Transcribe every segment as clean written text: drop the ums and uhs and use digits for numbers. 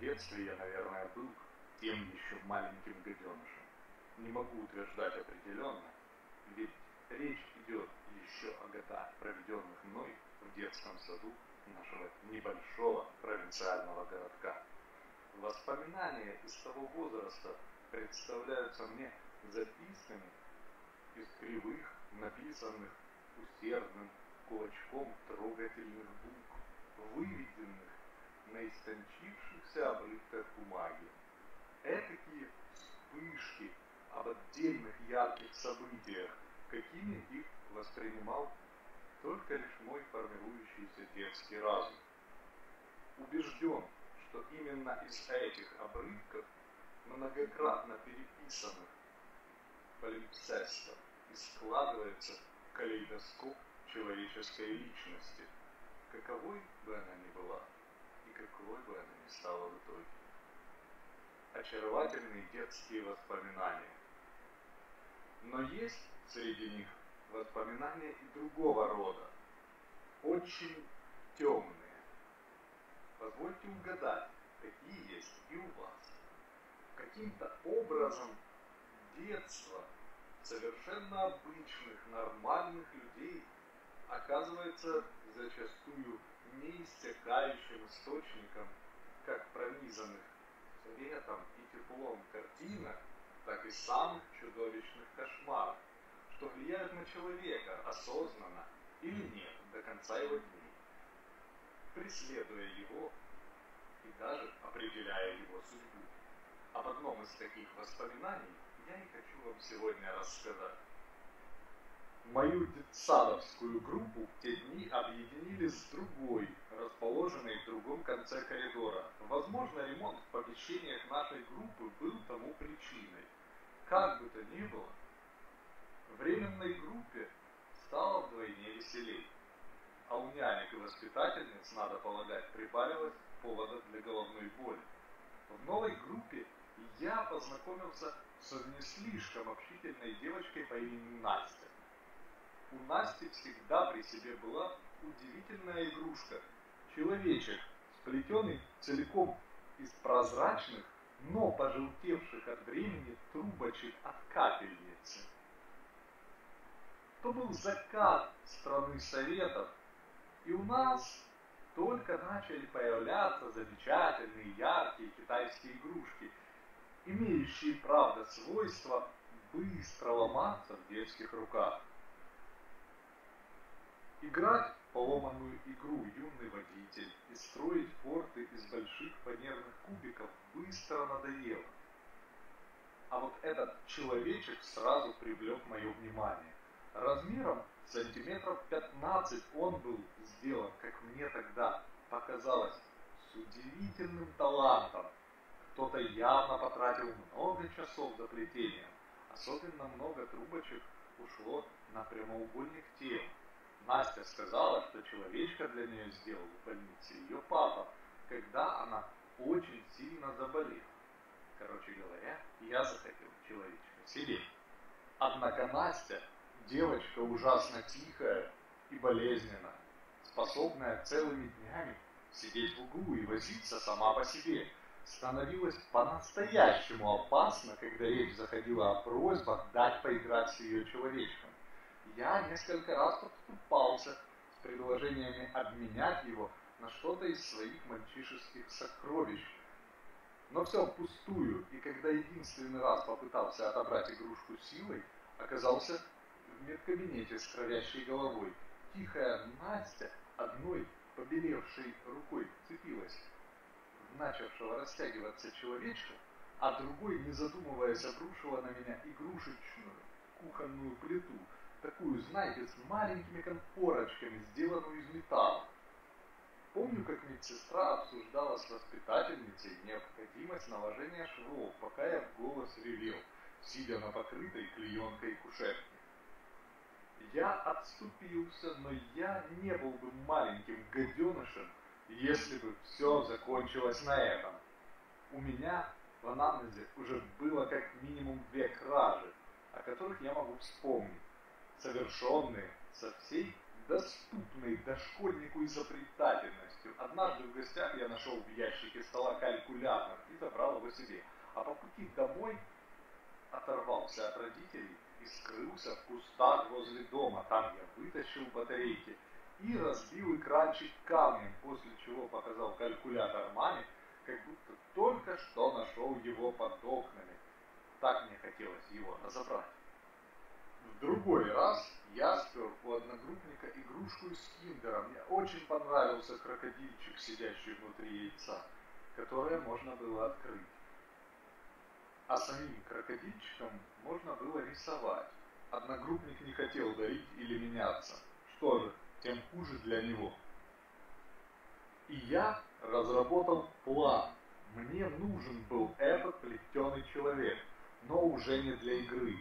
детстве я, наверное, был тем еще маленьким гаденышем. Не могу утверждать определенно, ведь речь идет еще о годах, проведенных мной в детском саду нашего небольшого провинциального городка. Воспоминания из того возраста представляются мне записками из кривых, написанных усердным кулачком трогательных букв, выведенных на истончившихся обрывках бумаги. Этакие вспышки об отдельных ярких событиях, какими их воспринимал только лишь мой формирующийся детский разум. Убежден, что именно из этих обрывков, многократно переписанных полипсестом, и складывается калейдоскоп человеческой личности, каковой бы она ни была и какой бы она ни стала в итоге. Очаровательные детские воспоминания. Но есть среди них воспоминания и другого рода, очень темные. Позвольте угадать, какие есть и у вас. Каким-то образом детство совершенно обычных, нормальных людей оказывается зачастую неиссякающим источником как пронизанных светом и теплом картинок, так и самых чудовищных кошмаров, что влияют на человека осознанно или нет до конца его дней, преследуя его и даже определяя его судьбу. Об одном из таких воспоминаний я и хочу вам сегодня рассказать. Мою детсадовскую группу в те дни объединили с другой, расположенной в другом конце коридора. Возможно, ремонт в помещениях нашей группы был тому причиной. Как бы то ни было, временной группе стало вдвойне веселей. А у нянек и воспитательниц, надо полагать, прибавилось повода для головной боли. В новой группе я познакомился с не слишком общительной девочкой по имени Настя. У Насти всегда при себе была удивительная игрушка – человечек, сплетенный целиком из прозрачных, но пожелтевших от времени трубочек от капельницы. То был закат страны Советов, и у нас только начали появляться замечательные, яркие китайские игрушки, имеющие, правда, свойство быстро ломаться в детских руках. Играть в поломанную игру «Юный водитель» и строить форты из больших фанерных кубиков быстро надоело. А вот этот человечек сразу привлек мое внимание. Размером сантиметров 15 он был сделан, как мне тогда показалось, с удивительным талантом. Кто-то явно потратил много часов за плетением. Особенно много трубочек ушло на прямоугольник тел. Настя сказала, что человечка для нее сделал в больнице ее папа, когда она очень сильно заболела. Короче говоря, я захотел человечка себе. Однако Настя девочка ужасно тихая и болезненная, способная целыми днями сидеть в углу и возиться сама по себе. Становилось по-настоящему опасно, когда речь заходила о просьбах дать поиграть с ее человечком. Я несколько раз подступался с предложениями обменять его на что-то из своих мальчишеских сокровищ. Но все впустую, и когда единственный раз попытался отобрать игрушку силой, оказался в медкабинете с кровящей головой. Тихая Настя одной побелевшей рукой вцепилась в начавшего растягиваться человечка, а другой, не задумываясь, обрушила на меня игрушечную кухонную плиту, такую, знаете, с маленькими конфорочками, сделанную из металла. Помню, как медсестра обсуждала с воспитательницей необходимость наложения швов, пока я в голос ревел, сидя на покрытой клеенкой кушетке. Я отступился, но я не был бы маленьким гаденышем, если бы все закончилось на этом. У меня в анамнезе уже было как минимум 2 кражи, о которых я могу вспомнить, совершенные со всей доступной дошкольнику изобретательностью. Однажды в гостях я нашел в ящике стола калькулятор и забрал его себе. А по пути домой оторвался от родителей и скрылся в кустах возле дома. Там я вытащил батарейки и разбил экранчик камнем, после чего показал калькулятор маме, как будто только что нашел его под окнами. Так мне хотелось его разобрать. В другой раз я спер у одногруппника игрушку из киндера. Мне очень понравился крокодильчик, сидящий внутри яйца, которое можно было открыть. А самим крокодильчиком можно было рисовать. Одногруппник не хотел дарить или меняться. Что же, тем хуже для него. И я разработал план. Мне нужен был этот плетеный человек, но уже не для игры.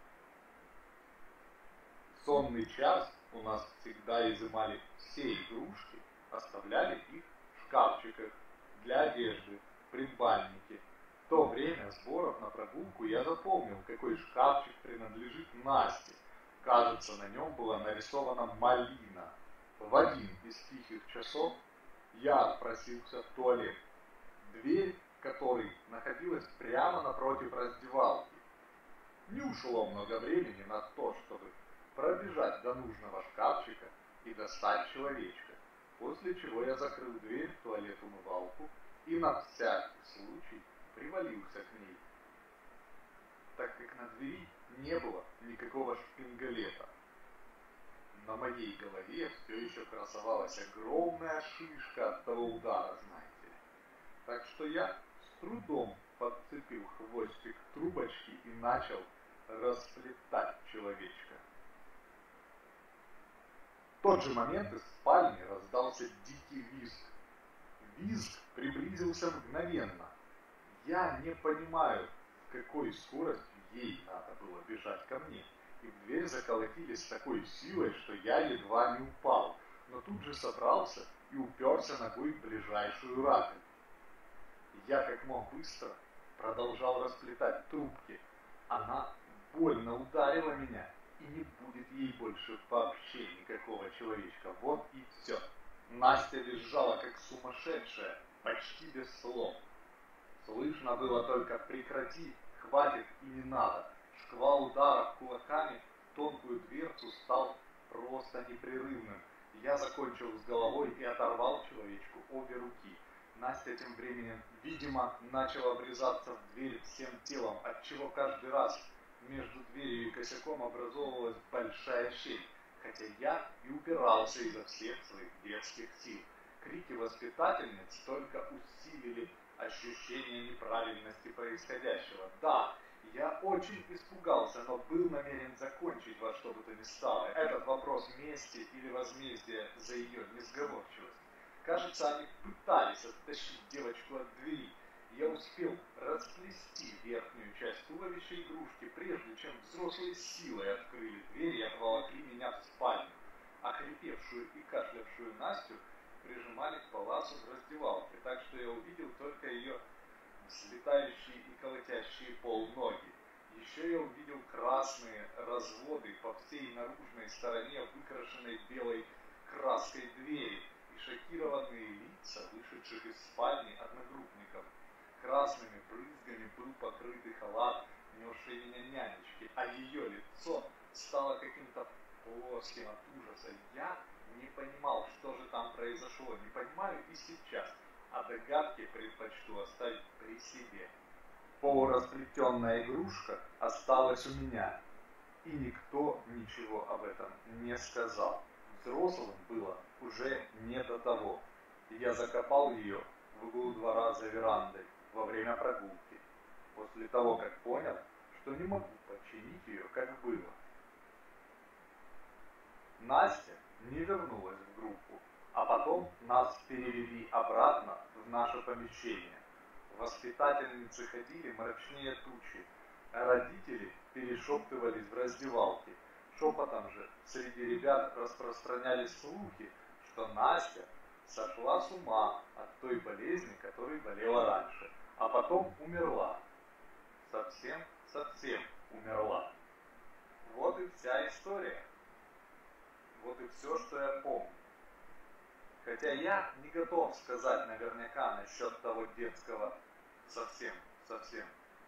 В сонный час у нас всегда изымали все игрушки, оставляли их в шкафчиках для одежды, в предбаннике. В то время сборов на прогулку я запомнил, какой шкафчик принадлежит Насте. Кажется, на нем была нарисована малина. В один из тихих часов я отпросился в туалет, дверь которой находилась прямо напротив раздевалки. Не ушло много времени на то, чтобы пробежать до нужного шкафчика и достать человечка, после чего я закрыл дверь в туалет-умывалку и на всякий случай привалился к ней, так как на двери не было никакого шпингалета. На моей голове все еще красовалась огромная шишка от того удара, знаете ли. Так что я с трудом подцепил хвостик трубочки и начал расплетать человечка. В тот же момент из спальни раздался дикий визг. Визг приблизился мгновенно. Я не понимаю, с какой скоростью ей надо было бежать ко мне. И в дверь заколотили с такой силой, что я едва не упал, но тут же собрался и уперся ногой в ближайшую раковину. Я как мог быстро продолжал расплетать трубки. Она больно ударила меня, и не будет ей больше вообще никакого человечка. Вот и все. Настя визжала как сумасшедшая, почти без слов. Слышно было только «прекрати», «хватит» и «не надо». Шквал ударов кулаками в тонкую дверцу стал просто непрерывным. Я закончил с головой и оторвал человечку обе руки. Настя тем временем, видимо, начала врезаться в дверь всем телом, отчего каждый раз между дверью и косяком образовывалась большая щель, хотя я и упирался изо всех своих детских сил. Крики воспитательниц только усилили ощущение неправильности происходящего. Да, я очень испугался, но был намерен закончить во что бы то ни стало этот вопрос мести или возмездия за ее несговорчивость. Кажется, они пытались оттащить девочку от двери. Я успел расплести верхнюю часть туловища игрушки, прежде чем взрослые силой открыли дверь и отволокли меня в спальню. Охрипевшую и кашлявшую Настю прижимали к паласу в раздевалке, так что я увидел только ее взлетающие и колотящие пол ноги. Еще я увидел красные разводы по всей наружной стороне выкрашенной белой краской двери и шокированные лица вышедших из спальни одногруппников. Красными брызгами был покрытый халат, несший меня нянечки, а ее лицо стало каким-то плоским от ужаса. Я не понимал, что же там произошло, не понимаю и сейчас, а догадки предпочту оставить при себе. Полурасплетенная игрушка осталась у меня, и никто ничего об этом не сказал. Взрослым было уже не до того. Я закопал ее в углу двора за верандой во время прогулки, после того, как понял, что не могу починить ее, как было. Настя не вернулась в группу, а потом нас перевели обратно в наше помещение. Воспитательницы ходили мрачнее тучи, а родители перешептывались в раздевалке. Шепотом же среди ребят распространялись слухи, что Настя сошла с ума от той болезни, которой болела раньше, а потом умерла. Совсем умерла. Вот и вся история. Вот и все, что я помню. Хотя я не готов сказать наверняка насчет того детского совсем.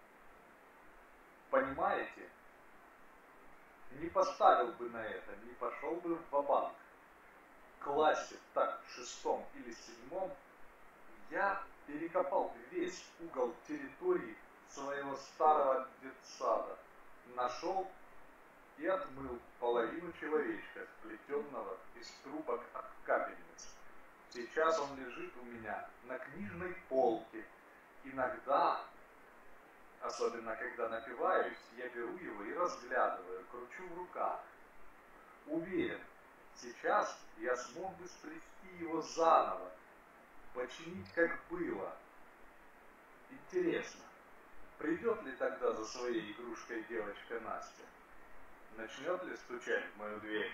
Понимаете? Не поставил бы на это, не пошел бы в ва-банк. В классе, так, в 6 или 7 я перекопал весь угол территории своего старого детсада. Нашел и отмыл половину человечка, сплетенного из трубок от капельниц. Сейчас он лежит у меня на книжной полке. Иногда, особенно когда напиваюсь, я беру его и разглядываю, кручу в руках. Уверен, сейчас я смог бы сплести его заново, починить как было. Интересно, придет ли тогда за своей игрушкой девочка Настя? Начнет ли стучать в мою дверь?